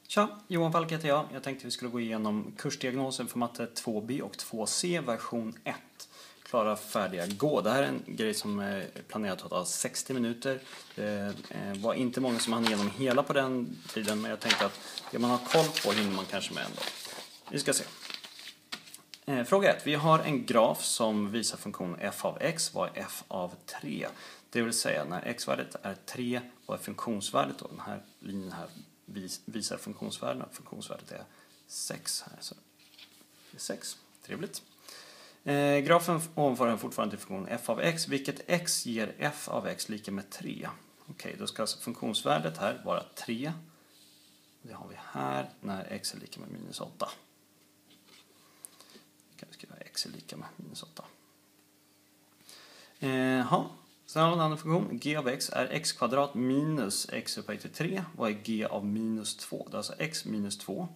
Tja, Johan Falk heter jag. Jag tänkte vi skulle gå igenom kursdiagnosen för matte 2B och 2C version 1. Klara, färdiga, gå. Det här är en grej som är planerat att ta 60 minuter. Det var inte många som hann igenom hela på den tiden, men jag tänkte att det man har koll på hinner man kanske med ändå. Vi ska se. Fråga 1. Vi har en graf som visar funktionen f av x var f av 3. Det vill säga när x-värdet är 3, vad är funktionsvärdet då? Den här linjen här visar funktionsvärdena. Funktionsvärdet är 6 här. Så det är 6. Trevligt. Grafen ovanför är fortfarande till funktionen f av x. Vilket x ger f av x lika med 3? Okej, då ska alltså funktionsvärdet här vara 3. Det har vi här när x är lika med minus 8. Vi kan skriva x är lika med minus 8. Sen har vi en annan funktion. G av x är x kvadrat minus x upphöjt till 3. Vad är g av minus 2? Det är alltså x minus 2.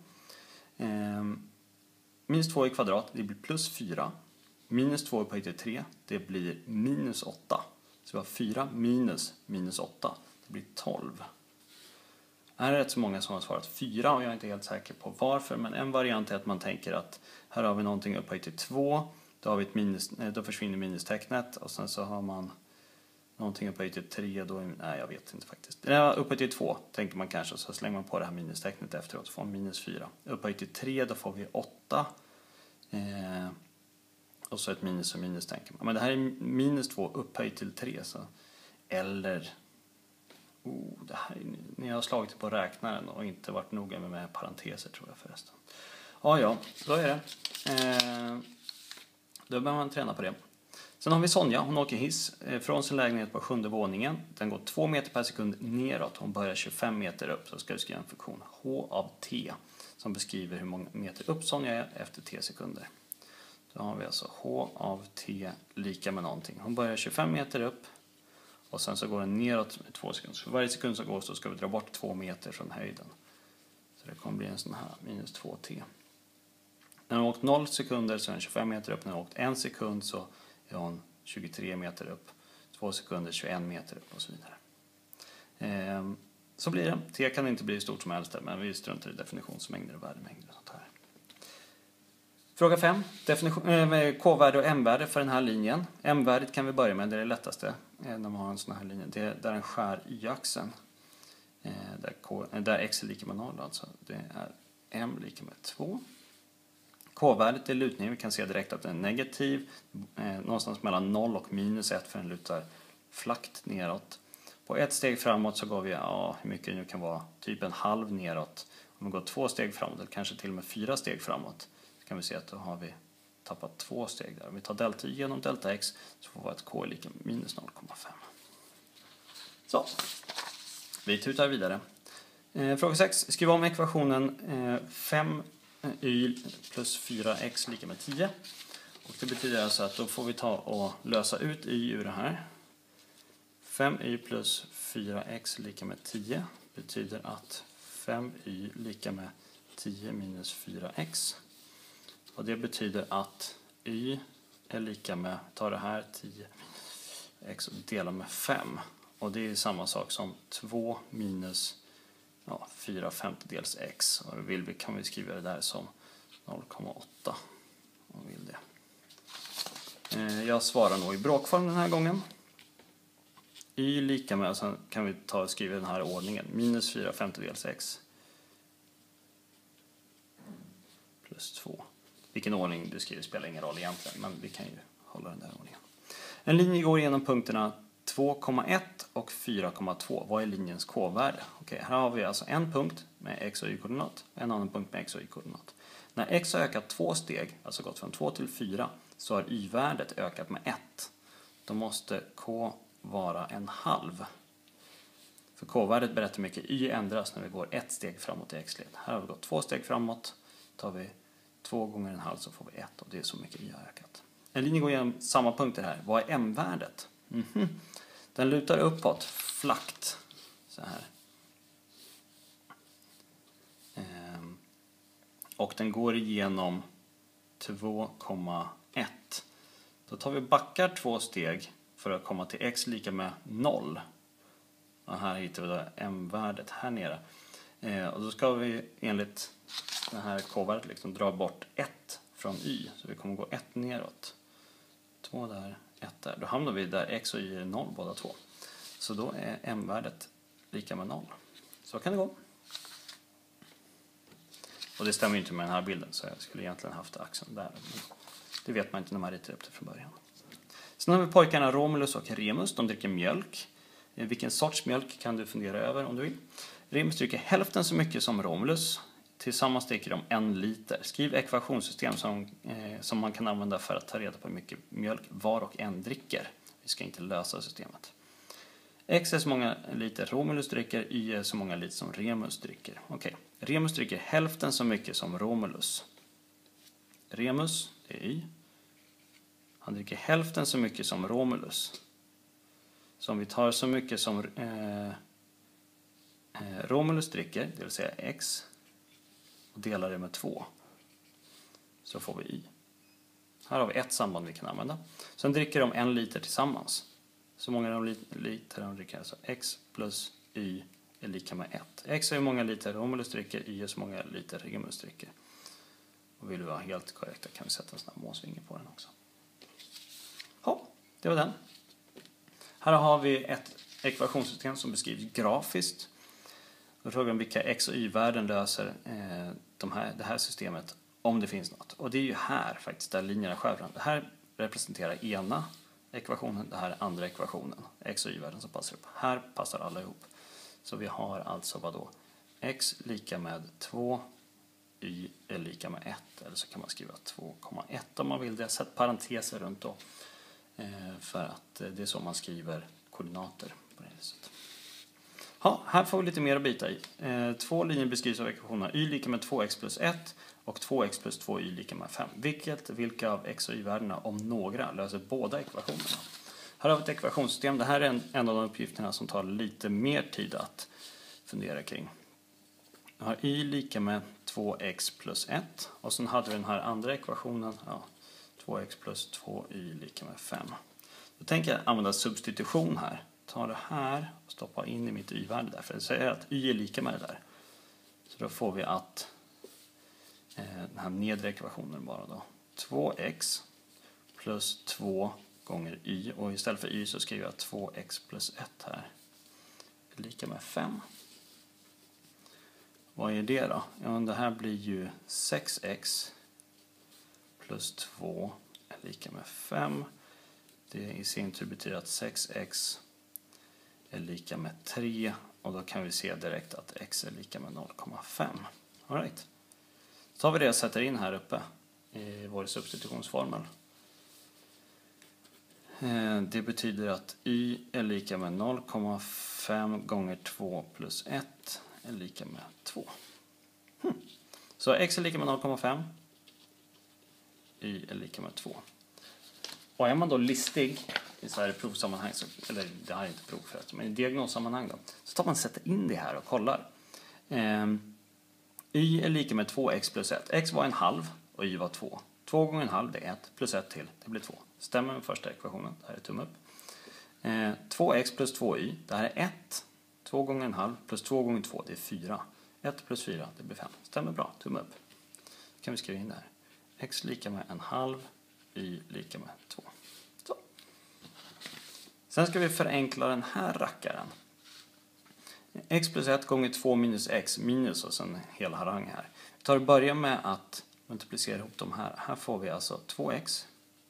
Minus 2 i kvadrat, det blir plus 4. Minus 2 upphöjt till 3, det blir minus 8. Så vi har 4 minus 8. Det blir 12. Här är rätt så många som har svarat 4 och jag är inte helt säker på varför. Men en variant är att man tänker att här har vi någonting upphöjt till 2. Då, har vi ett minus, då försvinner minustecknet och sen så har man någonting upphöjt till 3, då nej, jag vet inte faktiskt. Upphöjt till 2 tänker man kanske, så slänger man på det här minustecknet efteråt och får minus 4. Upphöjt till 3, då får vi 8. Och så ett minus och minus tänker man. Men det här är minus 2 upphöjt till 3. Så. Eller, det här är, ni har slagit på räknaren och inte varit noga med parenteser tror jag förresten. Ja, så är det. Då behöver man träna på det. Sen har vi Sonja, hon åker hiss från sin lägenhet på 7:e våningen. Den går 2 meter per sekund neråt. Hon börjar 25 meter upp. Så ska vi skriva en funktion h av t som beskriver hur många meter upp Sonja är efter t sekunder. Då har vi alltså h av t lika med någonting. Hon börjar 25 meter upp och sen så går den neråt med 2 sekunder. Så för varje sekund som går så ska vi dra bort 2 meter från höjden. Så det kommer bli en sån här minus 2t. När hon har åkt 0 sekunder så är den 25 meter upp. När hon har åkt 1 sekund så är hon 23 meter upp. 2 sekunder 21 meter upp och så vidare. Så blir det. T kan inte bli hur stort som helst men vi struntar i definitionsmängder och värdemängder och sånt här. Fråga 5. K-värde och m-värde för den här linjen. M-värdet kan vi börja med, det är det lättaste när man har en sån här linje. Det är där den skär y-axeln. Där x är lika med 0 alltså. Det är m lika med 2. K-värdet är lutning. Vi kan se direkt att den är negativ. Någonstans mellan 0 och minus 1 för den lutar flackt neråt. På ett steg framåt så går vi, hur mycket det nu kan vara, typ en halv neråt. Om vi går 2 steg framåt eller kanske till och med 4 steg framåt så kan vi se att då har vi tappat 2 steg där. Om vi tar delta y genom delta x så får vi att k är lika med minus 0,5. Så, vi tutar vidare. Fråga 6. Skriv om ekvationen 5y plus 4x lika med 10. Och det betyder alltså att då får vi ta och lösa ut y ur det här. 5y plus 4x lika med 10 betyder att 5y lika med 10 minus 4x. Och det betyder att y är lika med, ta det här 10 minus x och dela med 5. Och det är samma sak som 2 minus 4 femtedels x. Och kan vi skriva det där som 0,8 om vi vill det. Jag svarar nog i bråkform den här gången. Y lika med, och sen kan vi ta och skriva den här ordningen. Minus 4 femtedels x plus 2. Vilken ordning du skriver spelar ingen roll egentligen, men vi kan ju hålla den där ordningen. En linje går igenom punkterna 2,1 och 4,2. Vad är linjens k-värde? Okej, här har vi alltså en punkt med x och y-koordinat och en annan punkt med x och y-koordinat. När x har ökat 2 steg, alltså gått från 2 till 4, så har y-värdet ökat med 1. Då måste k vara en halv. För k-värdet berättar hur mycket y ändras när vi går ett steg framåt i x-led. Här har vi gått 2 steg framåt. Tar vi 2 gånger en halv så får vi 1 och det är så mycket y har ökat. En linje går igenom samma punkter här. Vad är m-värdet? Den lutar uppåt, flackt. Så här. Och den går igenom 2,1. Då tar vi backar 2 steg för att komma till x lika med 0. Och här hittar vi då m-värdet här nere. Och då ska vi enligt det här k-värdet liksom dra bort 1 från y. Så vi kommer gå 1 neråt. 2 där, 1 där. Då hamnar vi där x och y är 0 båda två. Så då är m-värdet lika med 0. Så kan det gå. Och det stämmer inte med den här bilden, så jag skulle egentligen haft axeln där. Men det vet man inte när man ritar upp det från början. Sen har vi pojkarna Romulus och Remus. De dricker mjölk. Vilken sorts mjölk kan du fundera över om du vill. Remus dricker hälften så mycket som Romulus. Tillsammans dricker de 1 liter. Skriv ekvationssystem som man kan använda för att ta reda på hur mycket mjölk var och en dricker. Vi ska inte lösa systemet. X är så många liter Romulus dricker, Y är så många liter som Remus dricker. Okej. Remus dricker hälften så mycket som Romulus. Remus, det är Y. Han dricker hälften så mycket som Romulus. Så om vi tar så mycket som Romulus dricker, det vill säga X, och delar det med 2, så får vi Y. Här har vi ett samband vi kan använda. Sen dricker de 1 liter tillsammans. Så många liter de dricker, alltså X plus Y är lika med 1. X är hur många liter Romulus dricker, Y är så många liter Remus dricker. Och vill vi vara helt korrekta kan vi sätta en sån här måsvinge på den också. Ja, det var den. Här har vi ett ekvationssystem som beskrivs grafiskt. Och frågan vilka x och y-värden löser det här systemet om det finns något. Och det är ju här faktiskt där linjerna skär varandra. Det här representerar ena ekvationen, det här är andra ekvationen. X och y-värden som passar upp. Här passar alla ihop. Så vi har alltså vad då? X lika med 2, y är lika med 1. Eller så kan man skriva 2,1 om man vill det. Sätt parenteser runt då. För att det är så man skriver koordinater på det sättet. Ja, här får vi lite mer att bita i. 2 linjer beskrivs av ekvationerna y lika med 2x plus 1 och 2x plus 2y lika med 5. Vilka av x och y-värdena, om några, löser båda ekvationerna? Här har vi ett ekvationssystem. Det här är en av de uppgifterna som tar lite mer tid att fundera kring. Vi har y lika med 2x plus 1 och sen hade vi den här andra ekvationen, 2x plus 2y lika med 5. Då tänker jag använda substitution här. Ta det här och stoppa in i mitt y-värde där. För det säger att y är lika med det där. Så då får vi att den här nedre ekvationen bara då. 2x plus 2 gånger y. Och istället för y så skriver jag 2x plus 1 här. Är lika med 5. Vad är det då? Ja, det här blir ju 6x plus 2 är lika med 5. Det i sin tur betyder att 6x är lika med 3 och då kan vi se direkt att x är lika med 0,5. All right. Så tar vi det och sätter in här uppe i vår substitutionsformel. Det betyder att y är lika med 0,5 gånger 2 plus 1 är lika med 2. Så x är lika med 0,5. Y är lika med 2. Och är man då listig i så här provsammanhang, eller det här är inte prov förresten, men i diagnossammanhang då, så tar man och sätter in det här och kollar. Y är lika med 2x plus 1. X var 1/2 och y var 2. 2 gånger 1/2 det är 1 plus 1 till, det blir 2. Stämmer med första ekvationen, det här är tumme upp. 2x plus 2y, det här är 1. 2 gånger 1/2 plus 2 gånger 2 det är 4. 1 plus 4 det blir 5. Stämmer bra, tumme upp. Då kan vi skriva in det här. X lika med 1/2, y lika med 2. Så. Sen ska vi förenkla den här rackaren. X plus 1 gånger 2 minus x minus och sen hela harang här. Vi tar och börjar med att multiplicera ihop de här. Här får vi alltså 2x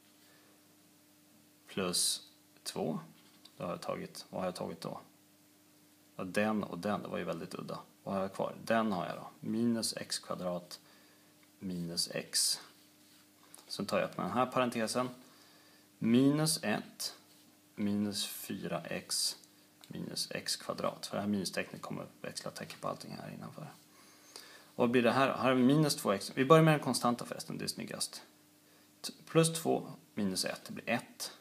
plus 2. Vad har jag tagit då? Ja, den och den, det var ju väldigt udda. Vad har jag kvar? Den har jag då. Minus x kvadrat minus x. Sen tar jag upp den här parentesen. Minus 1 minus 4x minus x kvadrat. För det här minustecknet kommer växla tecken på allting här innanför. Och vad blir det här? Här har vi minus 2x. Vi börjar med den konstanta förresten, det är snyggast. Plus 2 minus 1, det blir 1.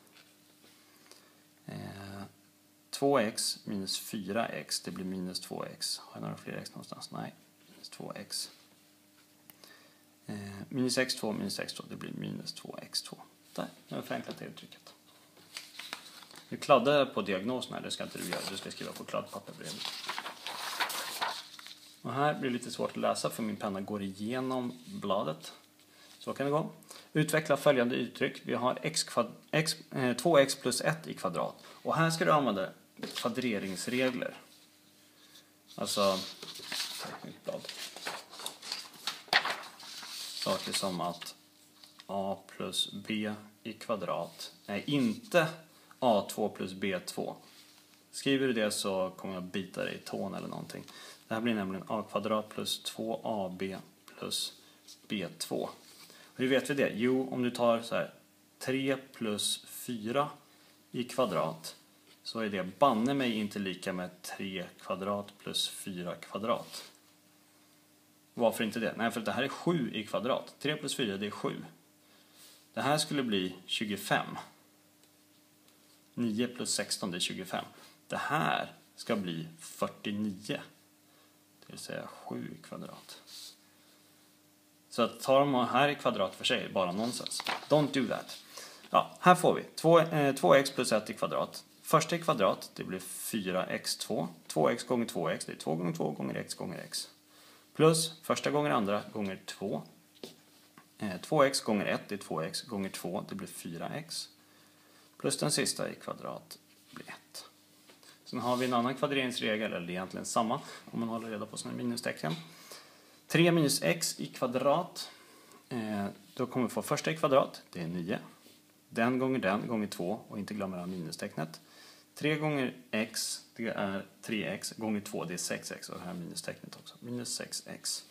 2x minus 4x, det blir minus 2x. Har jag några fler x någonstans? Nej, minus 2x. Minus x2 minus x2, det blir minus 2x2. Där, nu har jag förenklat det uttrycket. Du kladdar på diagnosen här, det ska inte du göra. Du ska skriva på kladdpapper bredvid. Och här blir det lite svårt att läsa för min penna går igenom bladet. Så kan det gå. Utveckla följande uttryck. Vi har 2x plus 1 i kvadrat. Och här ska du använda kvadreringsregler. Alltså saker som att a plus b i kvadrat är inte a2 plus b2. Skriver du det så kommer jag bita dig i tån eller någonting. Det här blir nämligen a kvadrat plus 2ab plus b2. Hur vet vi det? Jo, om du tar så här 3 plus 4 i kvadrat så är det banne mig inte lika med 3 kvadrat plus 4 kvadrat. Varför inte det? Nej, för det här är 7 i kvadrat. 3 plus 4 det är 7. Det här skulle bli 25. 9 plus 16 det är 25. Det här ska bli 49. Det vill säga 7 i kvadrat. Så att ta de här i kvadrat för sig är bara nonsens. Don't do that. Ja, här får vi 2x plus 1 i kvadrat. Första i kvadrat, det blir 4x2. 2x gånger 2x, det är 2 gånger 2 gånger x gånger x. Plus första gånger andra gånger 2. 2x gånger 1, det är 2x gånger 2, det blir 4x. Plus den sista i kvadrat blir 1. Sen har vi en annan kvadreringsregel, eller egentligen samma, om man håller reda på sina minustecken. 3 minus x i kvadrat, då kommer vi få första i kvadrat, det är 9. Den gånger 2, och inte glömma minustecknet. 3 gånger x, det är 3x, gånger 2, det är 6x, och det här minustecknet också. Minus 6x.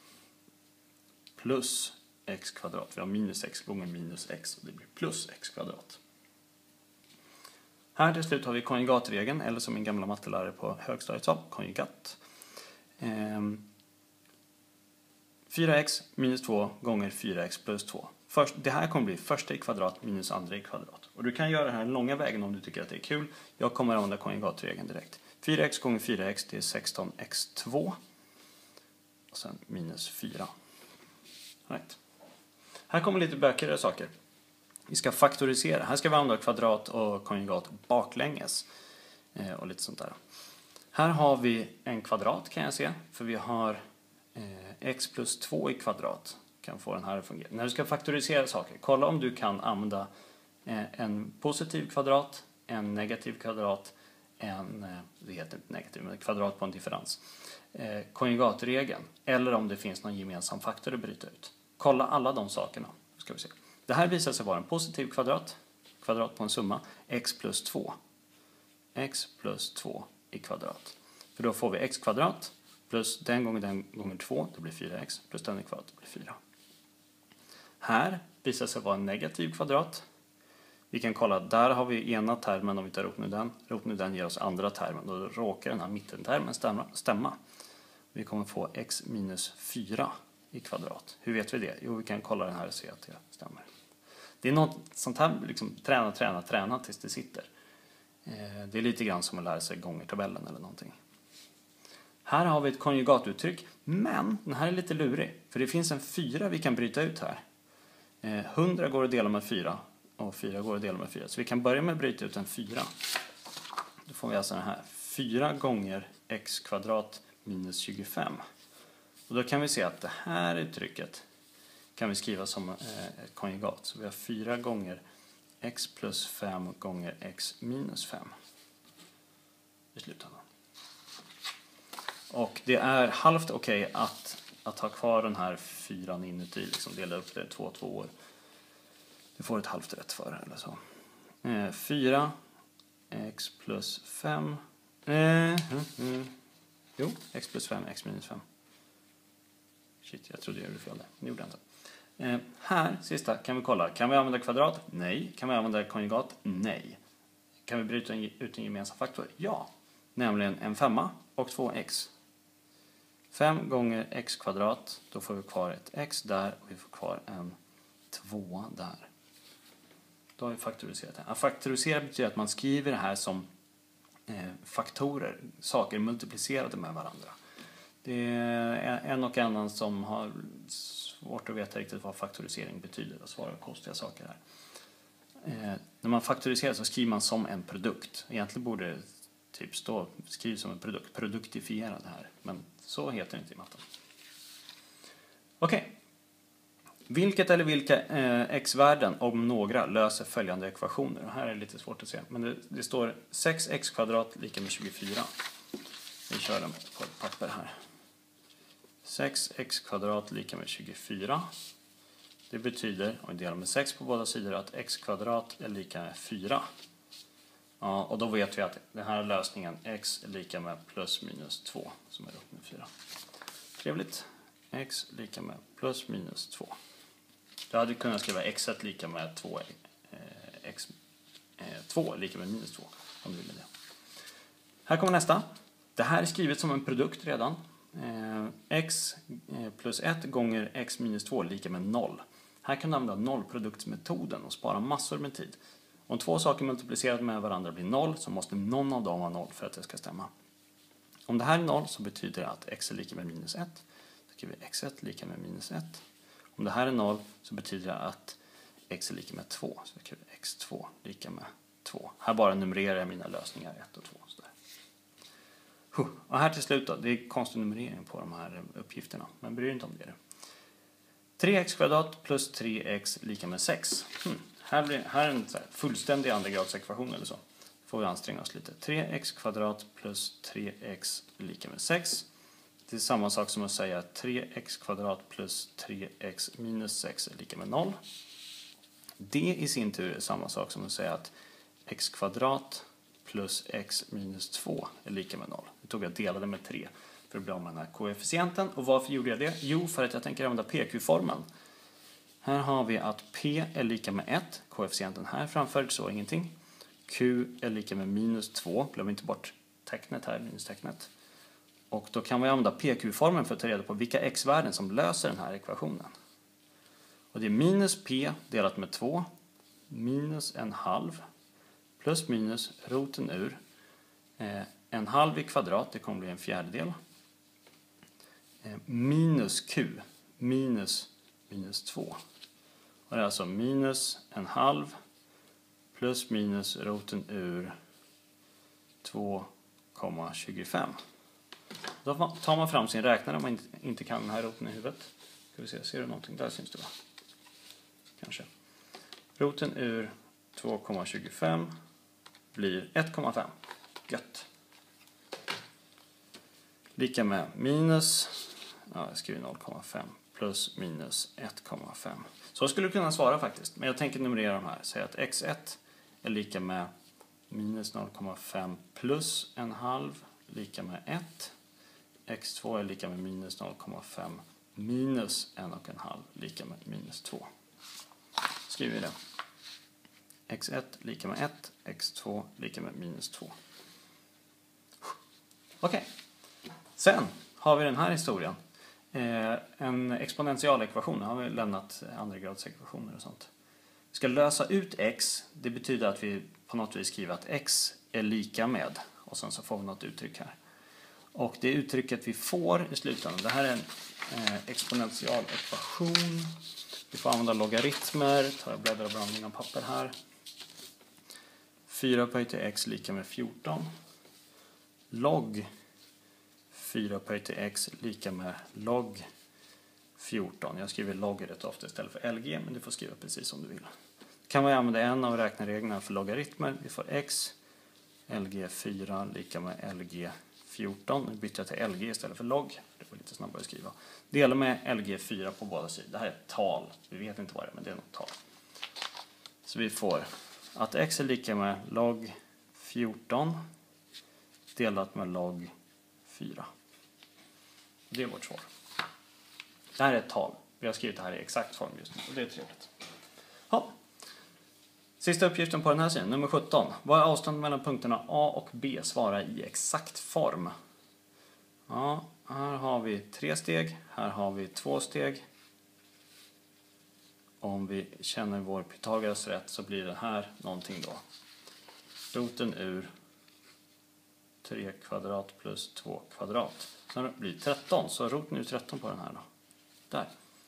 Plus x kvadrat, vi har minus x gånger minus x, och det blir plus x kvadrat. Här till slut har vi konjugatregeln, eller som min gamla mattelärare på högstadiet sa, konjugat. 4x minus 2 gånger 4x plus 2. Det här kommer bli första i kvadrat minus andra i kvadrat. Och du kan göra det här långa vägen om du tycker att det är kul. Jag kommer använda konjugatregeln direkt. 4x gånger 4x det är 16x2. Och sen minus 4. Right. Här kommer lite bökigare saker. Vi ska faktorisera. Här ska vi använda kvadrat och konjugat baklänges. Och lite sånt där. Här har vi en kvadrat kan jag se. För vi har x plus 2 i kvadrat. Kan få den här att fungera. När du ska faktorisera saker, kolla om du kan använda en positiv kvadrat, en negativ kvadrat, det heter inte negativ, men kvadrat på en differens. Konjugatregeln, eller om det finns någon gemensam faktor att bryta ut. Kolla alla de sakerna, ska vi se. Det här visar sig vara en positiv kvadrat på en summa, x plus 2. X plus 2 i kvadrat. För då får vi x kvadrat plus den gånger 2, det blir 4x, plus den i kvadrat, det blir 4. Här visar sig vara en negativ kvadrat. Vi kan kolla, där har vi ena termen om vi tar rot nu den ger oss andra termen. Då råkar den här mittentermen stämma. Vi kommer få x minus 4 i kvadrat. Hur vet vi det? Jo, vi kan kolla den här och se att det stämmer. Det är något sånt här, liksom träna tills det sitter. Det är lite grann som att lära sig gångertabellen eller någonting. Här har vi ett konjugatuttryck, men den här är lite lurig. För det finns en 4 vi kan bryta ut här. 100 går att dela med 4 och 4 går att dela med 4. Så vi kan börja med att bryta ut en 4. Då får vi alltså den här 4 gånger x kvadrat minus 25. Och då kan vi se att det här uttrycket kan vi skriva som ett konjugat. Så vi har 4 gånger x plus 5 gånger x minus 5 i slutändan. Och det är halvt okej att ha kvar den här 4 inuti, liksom dela upp det 2 år. Du får ett halvt rätt för det eller så. 4 x plus 5 x plus 5 x minus 5. Shit, jag trodde jag gjorde fel där. Det gjorde jag inte. Här, sista, kan vi kolla. Kan vi använda kvadrat? Nej. Kan vi använda konjugat? Nej. Kan vi bryta ut en gemensam faktor? Ja. Nämligen en 5 och 2x. 5 gånger x kvadrat, då får vi kvar ett x där och vi får kvar en 2 där. Då har vi faktoriserat det. Att faktorisera betyder att man skriver det här som faktorer, saker multiplicerade med varandra. Det är en och annan som har svårt att veta riktigt vad faktorisering betyder och svara konstiga saker här. När man faktoriserar så skriver man som en produkt. Egentligen borde det typ skrivs som en produkt, produktifierad här. Men så heter det inte i matten. Okej. Vilket eller vilka x-värden, om några, löser följande ekvationer? Och här är det lite svårt att se. Men det står 6x² lika med 24. Vi kör den på ett papper här. 6x² lika med 24. Det betyder, om vi delar med 6 på båda sidor, att x² är lika med 4. Ja, och då vet vi att den här lösningen x är lika med plus minus 2 som är upp med 4. Trevligt. X lika med plus minus 2. Du hade kunnat skriva x1 lika med 2, x2 lika med minus 2 om du ville det. Här kommer nästa. Det här är skrivet som en produkt redan. X plus 1 gånger x minus 2 lika med 0. Här kan du använda nollproduktsmetoden och spara massor med tid. Om två saker multiplicerade med varandra blir 0 så måste någon av dem vara 0 för att det ska stämma. Om det här är 0 så betyder det att x är lika med minus 1. Då skriver vi x1 lika med minus 1. Om det här är 0 så betyder det att x är lika med 2. Så skriver vi x2 lika med 2. Här bara numrerar jag mina lösningar 1 och 2. Och här till slut då, det är konstig numrering på de här uppgifterna. Men bryr inte om det. 3x² plus 3x lika med 6. Här är en så här fullständig andragradsekvation eller så. Får vi anstränga oss lite. 3x² plus 3x lika med 6. Det är samma sak som att säga att 3x² plus 3x minus 6 är lika med 0. Det i sin tur är samma sak som att säga att x² plus x minus 2 är lika med 0. Det tog jag delade med 3 för att bli av med den här koefficienten. Och varför gjorde jag det? Jo, för att jag tänker använda PQ-formeln. Här har vi att P är lika med 1. Koefficienten här framför, så ingenting. Q är lika med minus 2. Glöm inte bort tecknet här, minustecknet. Och då kan vi använda PQ-formeln för att ta reda på vilka x-värden som löser den här ekvationen. Och det är minus P delat med 2. Minus en halv. Plus minus roten ur. En halv i kvadrat, det kommer bli en fjärdedel. Minus Q. Minus 2. Och det är alltså minus en halv. Plus minus roten ur 2,25. Då tar man fram sin räknare om man inte kan den här roten i huvudet. Ska vi se, ser du någonting? Där syns det va? Kanske. Roten ur 2,25 blir 1,5. Gött. Lika med minus, jag skriver 0,5 plus minus 1,5. Så skulle du kunna svara faktiskt. Men jag tänker numrera de här. Säg att x1 är lika med minus 0,5 plus en halv lika med 1. x2 är lika med minus 0,5 minus 1,5 lika med minus 2. Skriver vi det. x1 lika med 1, x2 lika med minus 2. Okej. Sen har vi den här historien. En exponentialekvation. Har vi lämnat andragradsekvationer och sånt. Vi ska lösa ut x. Det betyder att vi på något vis skriver att x är lika med. Och sen så får vi något uttryck här. Och det uttrycket vi får i slutändan. Det här är en exponentialekvation. Vi får använda logaritmer. Jag bläddrar bland mina papper här. 4 upphöjt till x lika med 14. Log 4 upphöjt till x lika med log 14. Jag skriver log rätt ofta istället för LG, men du får skriva precis som du vill. Kan vi använda en av räknereglerna för logaritmer. Vi får x LG4 lika med LG14. Nu byter jag till LG istället för log. Det var lite snabbare att skriva. Dela med LG4 på båda sidor. Det här är ett tal. Vi vet inte vad det är, men det är något tal. Så vi får att x är lika med log 14 delat med log 4. Det är vårt svar. Det här är ett tal. Vi har skrivit det här i exakt form just nu och det är trevligt. Ja. Sista uppgiften på den här sidan, nummer 17. Vad är avståndet mellan punkterna A och B svara i exakt form? Ja, här har vi 3 steg. Här har vi 2 steg. Om vi känner vår Pythagoras rätt så blir det här någonting då. Roten ur 3 kvadrat plus 2 kvadrat. Sen blir det 13, så roten ur 13 på den här då. Där.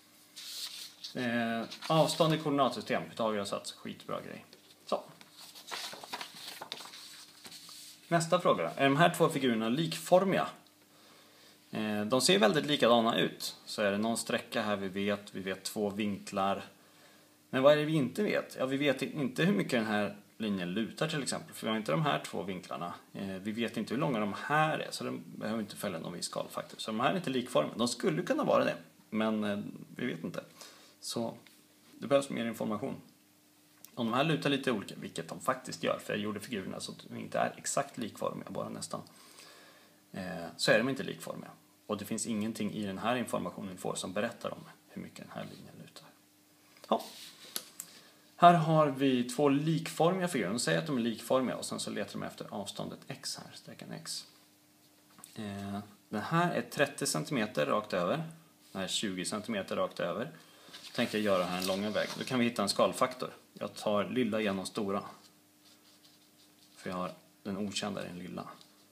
Avstånd i koordinatsystem. Pythagoras sats, skitbra grej. Så. Nästa fråga. Är de här två figurerna likformiga? De ser väldigt likadana ut. Så är det någon sträcka här vi vet två vinklar. Men vad är det vi inte vet? Ja, vi vet inte hur mycket den här linjen lutar till exempel. För vi har inte de här två vinklarna. Vi vet inte hur långa de här är. Så de behöver inte följa någon viss skalfaktor. Så de här är inte likformiga. De skulle kunna vara det. Men vi vet inte. Så det behövs mer information. Om de här lutar lite olika, vilket de faktiskt gör. För jag gjorde figurerna så att de inte är exakt likformiga. Bara nästan. Så är de inte likformiga. Och det finns ingenting i den här informationen vi får som berättar om hur mycket den här linjen lutar. Ja. Här har vi två likformiga figurer. De säger att de är likformiga och sen så letar de efter avståndet x här, sträckan x. Den här är 30 cm rakt över. Den här är 20 cm rakt över. Då tänkte jag göra här en lång väg. Då kan vi hitta en skalfaktor. Jag tar lilla genom stora. För jag har den okända i den lilla.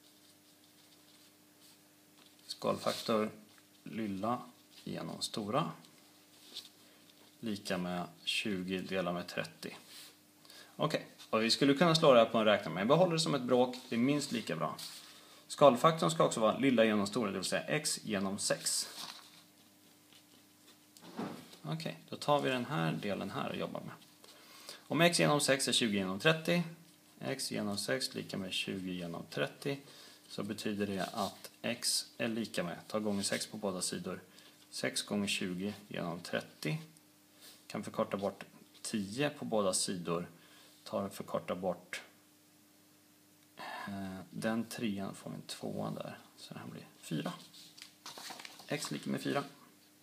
Skalfaktor lilla genom stora. Lika med 20 delat med 30. Okej, och vi skulle kunna slå det här på en räknare. Men jag behåller det som ett bråk. Det är minst lika bra. Skalfaktorn ska också vara lilla genom stora. Det vill säga x genom 6. Okej, då tar vi den här delen här och jobbar med. Om x genom 6 är 20 genom 30. X genom 6 lika med 20 genom 30. Så betyder det att x är lika med, ta gånger 6 på båda sidor. 6 gånger 20 genom 30. Kan förkorta bort 10 på båda sidor. Förkorta bort den 3:an får vi en 2 där. Så det här blir 4. X lika med 4.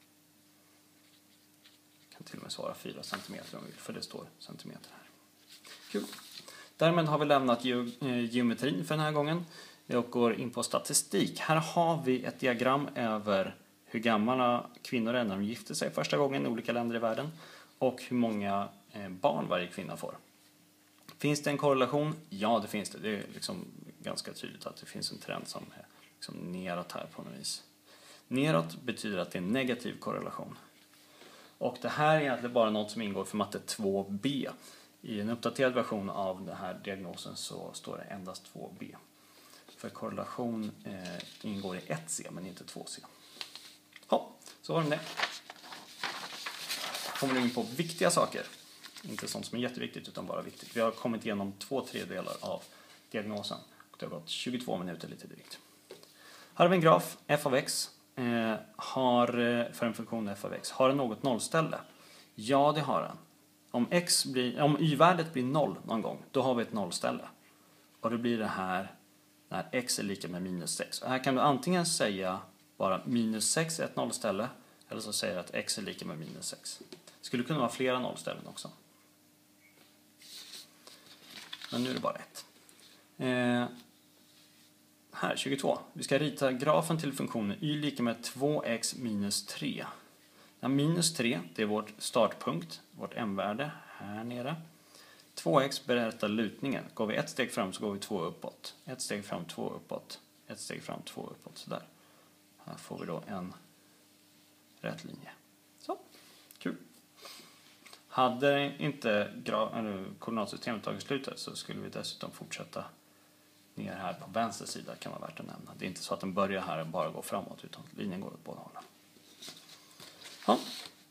Kan till och med svara 4 centimeter om vi vill, för det står centimeter här. Kul. Därmed har vi lämnat geometrin för den här gången. Och går in på statistik. Här har vi ett diagram över hur gamla kvinnor är när de gifter sig första gången i olika länder i världen. Och hur många barn varje kvinna får. Finns det en korrelation? Ja, det finns det. Det är liksom ganska tydligt att det finns en trend som är liksom neråt här på något vis. Neråt betyder att det är en negativ korrelation. Och det här är egentligen bara något som ingår för matte 2b. I en uppdaterad version av den här diagnosen så står det endast 2b. För korrelation ingår i 1c men inte 2c. Ja, så var det. Kommer vi in på viktiga saker. Inte sånt som är jätteviktigt utan bara viktigt. Vi har kommit igenom 2/3 av diagnosen. Och det har gått 22 minuter lite drygt. Här har vi en graf, f av x. För en funktion f av x. Har den något nollställe? Ja, det har den. Om y-värdet blir 0 någon gång, då har vi ett nollställe. Och då blir det här när x är lika med minus 6. Och här kan du antingen säga bara minus 6 är ett nollställe. Eller så säger du att x är lika med minus 6. Det skulle kunna vara flera nollställen också. Men nu är det bara ett. Här, 22. Vi ska rita grafen till funktionen y lika med 2x minus 3. Ja, minus 3, det är vårt startpunkt, vårt m-värde här nere. 2x berättar lutningen. Går vi ett steg fram så går vi 2 uppåt. Ett steg fram, 2 uppåt. Ett steg fram, 2 uppåt. Sådär. Här får vi då en rätt linje. Så, kul. Hade inte koordinatsystemet tagit slut så skulle vi dessutom fortsätta ner här på vänster sida, kan vara värt att nämna. Det är inte så att den börjar här och bara går framåt utan linjen går åt båda hållen. Ja.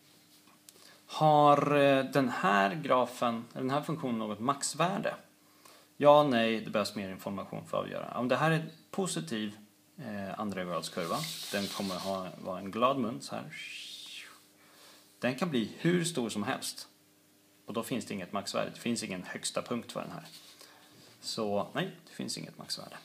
Har den här grafen, den här funktionen något maxvärde? Ja, nej, det behövs mer information för att avgöra. Om det här är en positiv andragradskurva, den kommer vara en glad mun så här. Den kan bli hur stor som helst. Och då finns det inget maxvärde. Det finns ingen högsta punkt för den här. Så nej, det finns inget maxvärde.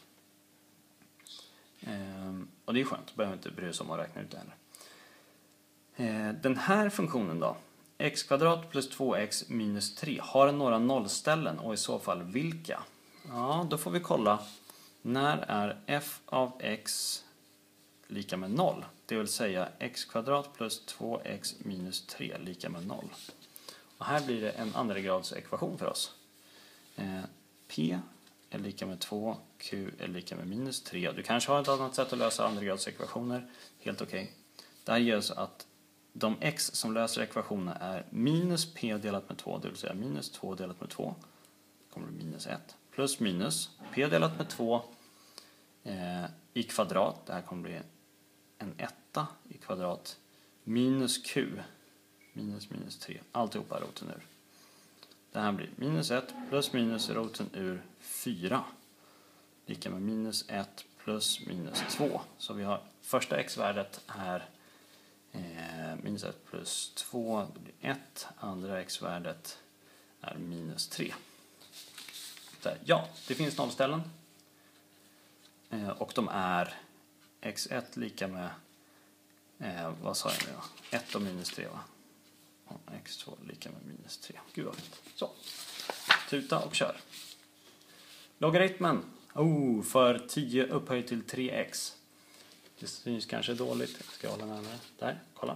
Och det är skönt. Behöver inte bry sig om att räkna ut det heller. Den här funktionen då. X kvadrat plus 2x minus 3. Har den några nollställen och i så fall vilka? Ja, då får vi kolla. När är f av x lika med 0? Det vill säga x kvadrat plus 2x minus 3 lika med 0. Och här blir det en andragrads ekvation för oss. P är lika med 2, Q är lika med minus 3. Du kanske har ett annat sätt att lösa andragrads ekvationer. Helt okej. Det här ger oss att de x som löser ekvationen är minus p delat med 2, det vill säga minus 2 delat med 2. Kommer det minus 1. plus minus p delat med 2 i kvadrat. Det här kommer bli en 1 i kvadrat minus q minus 3. Alltihopa roten ur. Det här blir minus 1 plus minus roten ur 4 lika med minus 1 plus minus 2. Så vi har första x-värdet är minus 1 plus 2, det blir 1. Andra x-värdet är minus 3. Där. Ja, det finns nollställen. Och de är x1 lika med, vad sa jag nu då? 1 och minus 3 va? Och x2 lika med minus 3. Gud vad fint. Så, tuta och kör. Logaritmen. För 10 upphöjt till 3x. Det syns kanske dåligt. Jag ska hålla närmare. Där, kolla.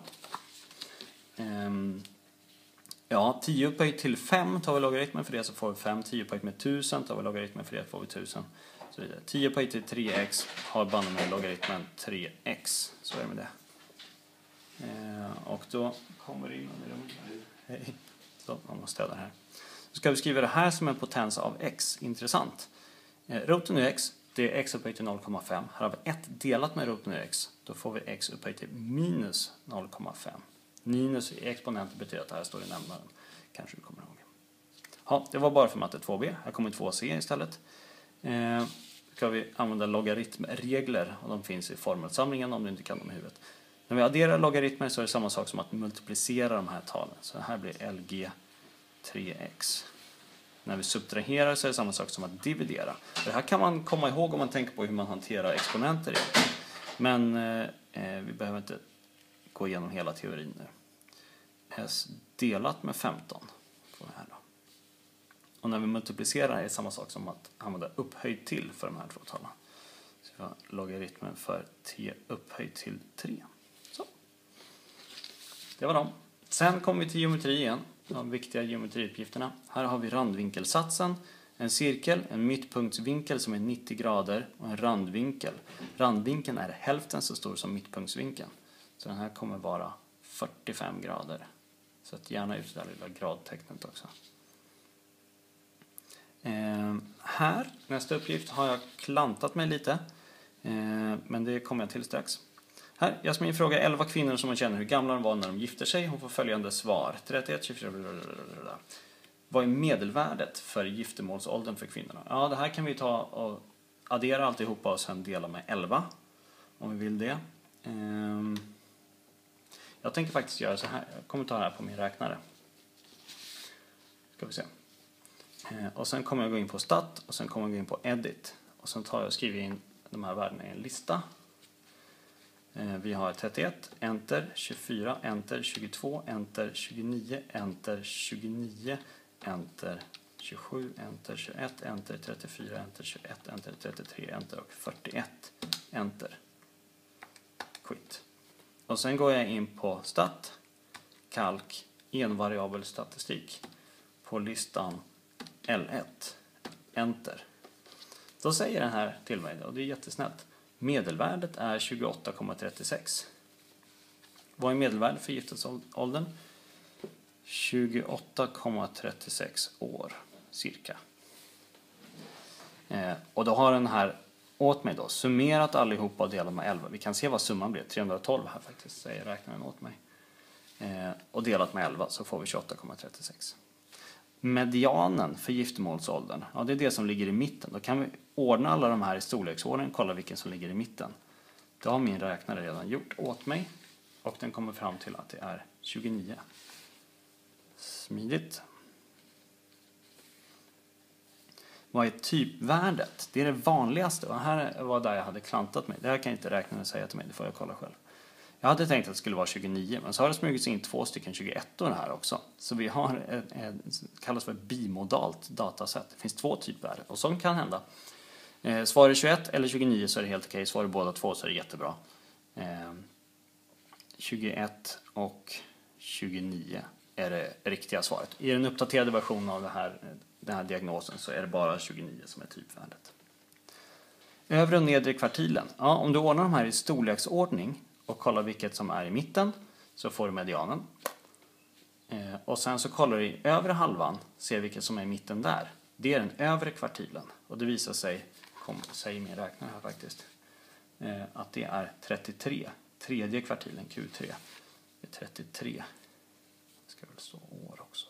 Ja, 10 upphöjt till 5 tar vi logaritmen för det så får vi 5. 10 upphöjt med 1000 tar vi logaritmen för det får vi 1000. Så vidare. 10 upphöjt till 3x har bandet med logaritmen 3x. Så är det med det. Och då kommer det in i rummet. Hej. Så, man måste ställa det här. Så ska vi skriva det här som en potens av x. Intressant. Roten ur x, det är x upphöjt till 0,5. Här har vi 1 delat med roten ur x. Då får vi x upphöjt till minus 0,5. Minus i exponenten betyder att det här står i nämnaren. Kanske du kommer ihåg. Ja, det var bara för matte 2b. Här kommer 2c istället. Ska vi använda logaritmregler och de finns i formelsamlingen om du inte kan dem i huvudet. När vi adderar logaritmer så är det samma sak som att multiplicera de här talen. Så här blir LG 3x. När vi subtraherar så är det samma sak som att dividera. Det här kan man komma ihåg om man tänker på hur man hanterar exponenter. Men vi behöver inte gå igenom hela teorin nu. S delat med 15. Får här då. Och när vi multiplicerar är det samma sak som att använda upphöjt till för de här två talen. Så vi har logaritmen för t upphöjt till 3. Så. Det var dem. Sen kommer vi till geometri igen. De viktiga geometriuppgifterna. Här har vi randvinkelsatsen, en cirkel, en mittpunktsvinkel som är 90 grader och en randvinkel. Randvinkeln är hälften så stor som mittpunktsvinkeln. Så den här kommer vara 45 grader. Så att gärna ut det där lilla gradtecknet också. Här, nästa uppgift, har jag klantat mig lite. Men det kommer jag till strax. Här, Jasmin frågar 11 kvinnor som hon känner hur gamla de var när de gifter sig. Hon får följande svar. 31, 24, Vad är medelvärdet för giftermålsåldern för kvinnorna? Ja, det här kan vi ta och addera alltihopa och sen dela med 11. Om vi vill det. Jag tänker faktiskt göra så här. Jag kommer ta det här på min räknare. Ska vi se. Och sen kommer jag gå in på stat och sen kommer jag gå in på edit. Och sen tar jag och skriver in de här värdena i en lista. Vi har 31, enter, 24, enter, 22, enter, 29, enter, 29, enter, 27, enter, 21, enter, 34, enter, 21, enter, 33, enter och 41, enter. Quit. Och sen går jag in på stat, kalk, envariabel statistik på listan L1, enter. Då säger den här till mig, och det är jättesnällt. Medelvärdet är 28,36. Vad är medelvärdet för giftermålsåldern? 28,36 år, cirka. Och då har den här åt mig då summerat allihopa och delat med 11. Vi kan se vad summan blev, 312 här faktiskt, säger räknaren åt mig. Och delat med 11 så får vi 28,36. Medianen för giftermålsåldern, ja, det är det som ligger i mitten. Då kan vi ordna alla de här i storleksordning och kolla vilken som ligger i mitten. Det har min räknare redan gjort åt mig och den kommer fram till att det är 29. Smidigt. Vad är typvärdet? Det är det vanligaste. Och här var där jag hade klantat mig. Det här kan inte räknaren säga till mig, det får jag kolla själv. Jag hade tänkt att det skulle vara 29, men så har det smugits in 2 stycken 21-or här också. Så vi har kallas för bimodalt dataset. Det finns 2 typvärden och sånt kan hända. Svarar 21 eller 29 så är det helt okej. Svarar båda 2 så är det jättebra. 21 och 29 är det riktiga svaret. I den uppdaterade versionen av den här diagnosen så är det bara 29 som är typvärdet. Övre och nedre kvartilen. Ja, om du ordnar de här i storleksordning och kollar vilket som är i mitten så får du medianen. Och sen så kollar du i övre halvan, ser vilket som är i mitten där. det är den övre kvartilen. Och det visar sig, säger min räknare här faktiskt, att det är 33. Tredje kvartilen, Q3. Det är 33. Ska väl stå år också.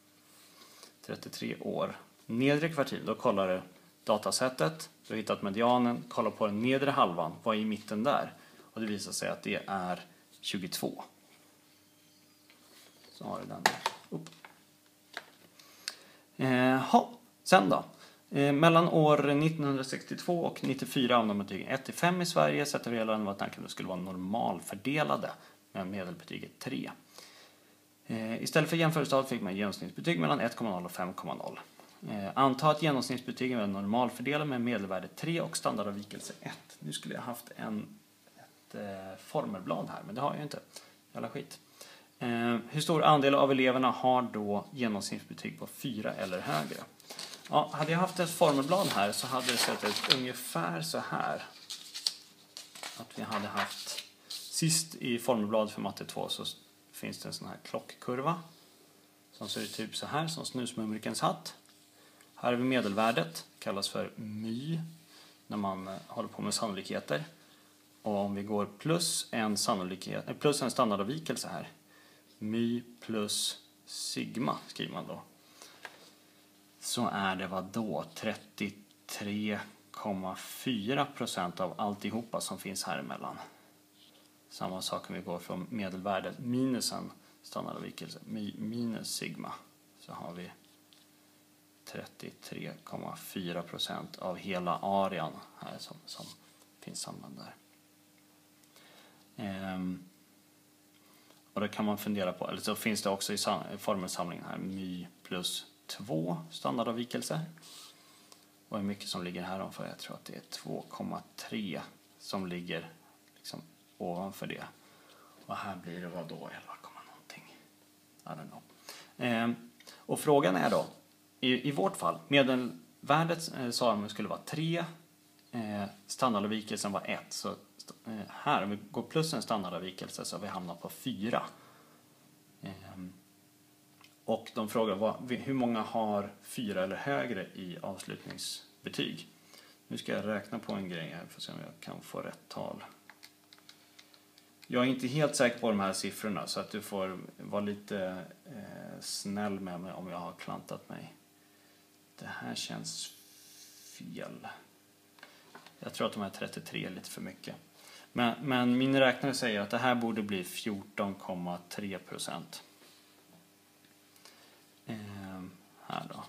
33 år. Nedre kvartil, då kollar du datasättet. Du har hittat medianen. Kolla på den nedre halvan. Vad är i mitten där? Och det visar sig att det är 22. Så har du den där. Sen då. Mellan år 1962 och 94 av de betygen 1-5 i Sverige sätter vi hela var tanken att det skulle vara normalfördelade med medelbetyget 3. Istället för jämförelsetal fick man genomsnittsbetyg mellan 1,0 och 5,0. Anta att genomsnittsbetygen var normalfördelade med medelvärde 3 och standardavvikelse 1. Nu skulle jag haft ett formelblad här, men det har jag ju inte. Jävla skit. Hur stor andel av eleverna har då genomsnittsbetyg på 4 eller högre? Ja, hade jag haft ett formelblad här så hade det sett ut ungefär så här. Att vi hade haft sist i formelbladet för matte 2 så finns det en sån här klockkurva som ser ut typ så här, som snusmumrikens hatt. Här har vi medelvärdet, kallas för my när man håller på med sannolikheter. Och om vi går plus en standardavvikelse här, my plus sigma skriver man då, så är det vad då 33,4% av alltihopa som finns här emellan. Samma sak om vi går från medelvärdet minus en standardavvikelse, minus sigma, så har vi 33,4% av hela arean här som finns samlad där. Och då kan man fundera på, eller så finns det också i formelsamlingen här my plus 2 standardavvikelser. Och hur mycket som ligger här ovanför, jag tror att det är 2,3 som ligger liksom ovanför det. Och här blir det vad då, 11, någonting. I don't know. Och frågan är då, i vårt fall, medelvärdet sa man skulle vara 3, standardavvikelsen var 1, så här om vi går plus en standardavvikelse så har vi hamnat på 4. Och de frågar hur många har 4 eller högre i avslutningsbetyg. Nu ska jag räkna på en grej här för att se om jag kan få rätt tal. Jag är inte helt säker på de här siffrorna så att du får vara lite snäll med mig om jag har klantat mig. Det här känns fel. Jag tror att de här 33 är lite för mycket. Men min räknare säger att det här borde bli 14,3%. Här då.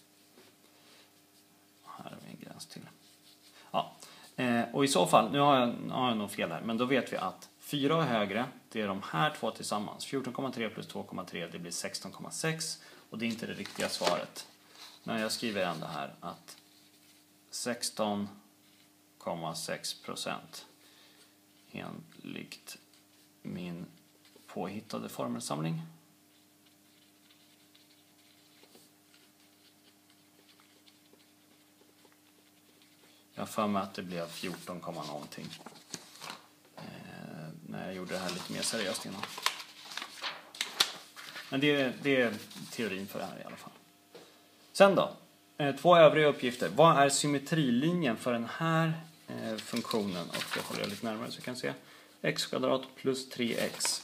Här har vi en gräns till. Ja. Och i så fall, nu har jag nog fel här, men då vet vi att 4 och högre, det är de här två tillsammans. 14,3 plus 2,3, det blir 16,6. Och det är inte det riktiga svaret. Men jag skriver ändå här att 16,6% enligt min påhittade formelsamling. Jag får med att det blev 14, någonting. När jag gjorde det här lite mer seriöst innan. Men det är teorin för det här i alla fall. Sen då. 2 övriga uppgifter. Vad är symmetrilinjen för den här funktionen? Och jag håller lite närmare så jag kan se. X² plus 3x.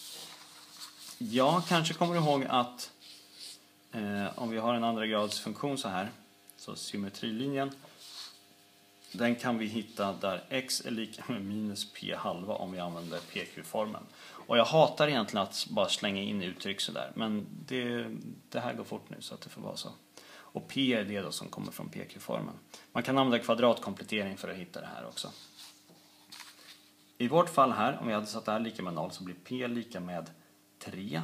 Jag kanske kommer ihåg att om vi har en andra grads funktion så här. Så symmetrilinjen. Den kan vi hitta där x är lika med minus p halva om vi använder pq-formeln. Och jag hatar egentligen att bara slänga in uttryck sådär. Men det här går fort nu så att det får vara så. Och p är det då som kommer från pq-formeln. Man kan använda kvadratkomplettering för att hitta det här också. I vårt fall här, om vi hade satt det här lika med 0 så blir p lika med 3.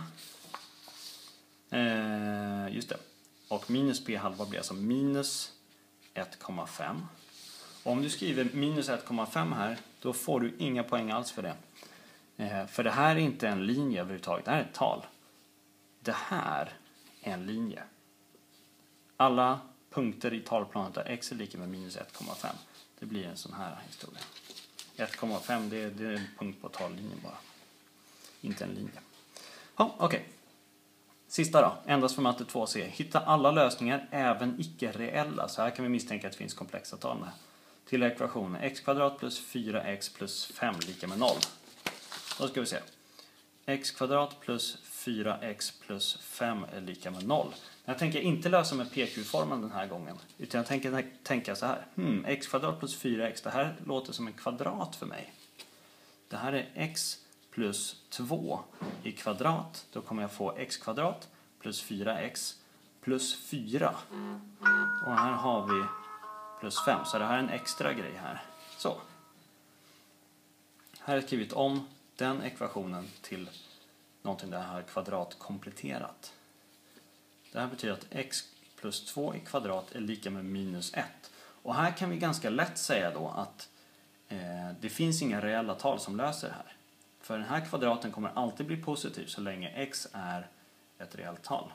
Just det. Och minus p halva blir alltså minus 1,5. Om du skriver minus 1,5 här, då får du inga poäng alls för det. För det här är inte en linje överhuvudtaget, det här är ett tal. Det här är en linje. Alla punkter i talplanet där x är lika med minus 1,5. Det blir en sån här historia. 1,5 det är en punkt på tallinjen bara. Inte en linje. Ja, okej. Sista då, endast för matte 2C. Hitta alla lösningar, även icke-reella. Så här kan vi misstänka att det finns komplexa tal med. Till ekvationen x² plus 4x plus 5 lika med 0. Då ska vi se. x² plus 4x plus 5 är lika med 0. Jag tänker inte lösa med PQ-formen den här gången. Utan jag tänker tänka så här. x² plus 4x, det här låter som en kvadrat för mig. Det här är x plus 2 i kvadrat. Då kommer jag få x² plus 4x plus 4. Och här har vi plus 5. Så det här är en extra grej här. Så. Här har jag skrivit om den ekvationen till någonting där här kvadratkompletterat. Det här betyder att x plus 2 i kvadrat är lika med minus 1. Och här kan vi ganska lätt säga då att det finns inga reella tal som löser det här. För den här kvadraten kommer alltid bli positiv så länge x är ett reellt tal.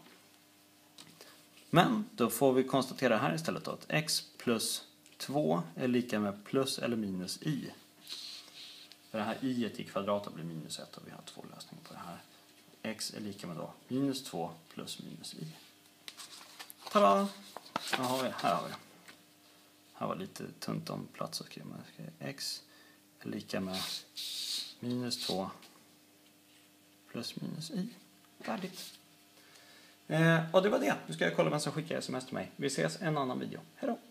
Men då får vi konstatera här istället då att x plus 2 är lika med plus eller minus i. För det här i i kvadratet blir minus 1 och vi har två lösningar på det här. X är lika med då minus 2 plus minus i. Tada! Här har vi det. Här var lite tunt om plats att skriva. X är lika med minus 2 plus minus i. Färdigt. Och det var det. Nu ska jag kolla vem som skickar sms till mig. Vi ses i en annan video. Hej då!